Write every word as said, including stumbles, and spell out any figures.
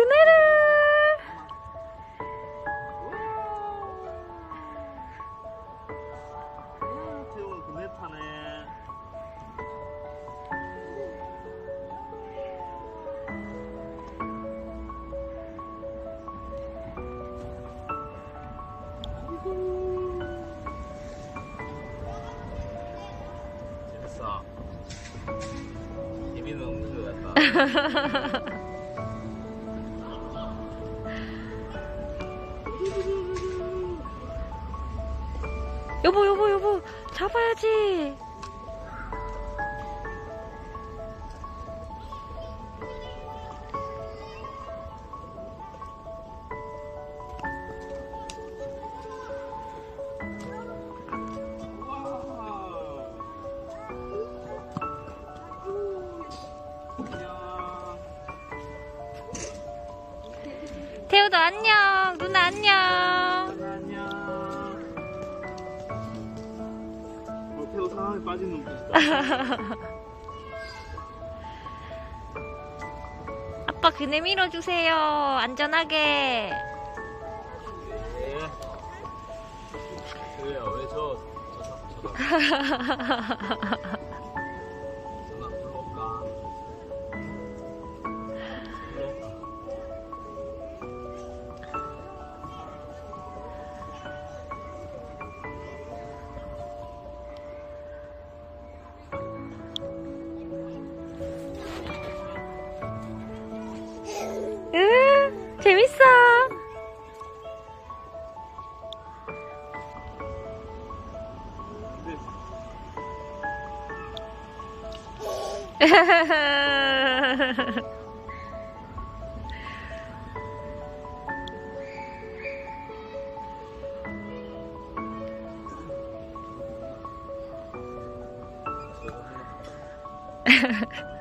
그네를. 태우 그네 타네. 재밌어. 재미는 없는 것 같다. 여보 여보 여보 잡아야지. 태우도 안녕. 누나 안녕. 안녕. 어, 태우 상황에 빠진 눈빛이다. 아빠 그네 밀어주세요. 안전하게. 네. 그래요. 왜 저, 저, 저, 전화 불러올까? 응, 재밌어. 네.